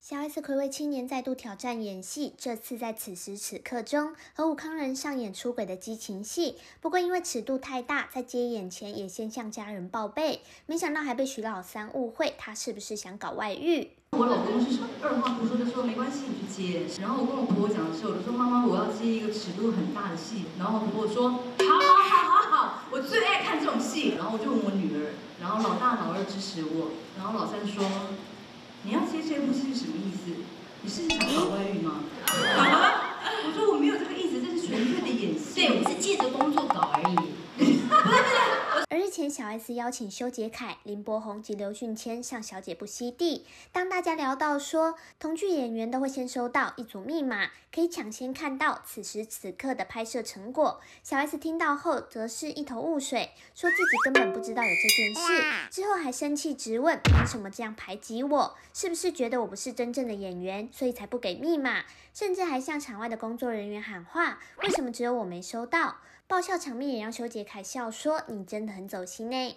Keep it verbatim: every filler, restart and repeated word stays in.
小 S 睽违七年再度挑战演戏，这次在此时此刻中和吴慷仁上演出轨的激情戏。不过因为尺度太大，在接演前也先向家人报备，没想到还被徐老三误会，他是不是想搞外遇？ 我老公是二话不说的说没关系，你去接。然后我跟我婆婆讲的时候，我就说妈妈，我要接一个尺度很大的戏。然后我婆婆说好好好好好，我最爱看这种戏。然后我就问我女儿，然后老大老二支持我，然后老三说。你要接这部戏是什么意思？你是想搞外遇吗？我说我没有这个意思，这是纯粹的演戏。 对，我是借着工作搞而已。 而日前，小 S 邀请修杰楷、林柏宏及刘俊谦上小姐不息地。当大家聊到说，同剧演员都会先收到一组密码，可以抢先看到此时此刻的拍摄成果。小 S 听到后，则是一头雾水，说自己根本不知道有这件事。之后还生气质问，凭什么这样排挤我？是不是觉得我不是真正的演员，所以才不给密码？甚至还向场外的工作人员喊话，为什么只有我没收到？爆笑场面也让修杰楷笑说：“你真的很走心呢。”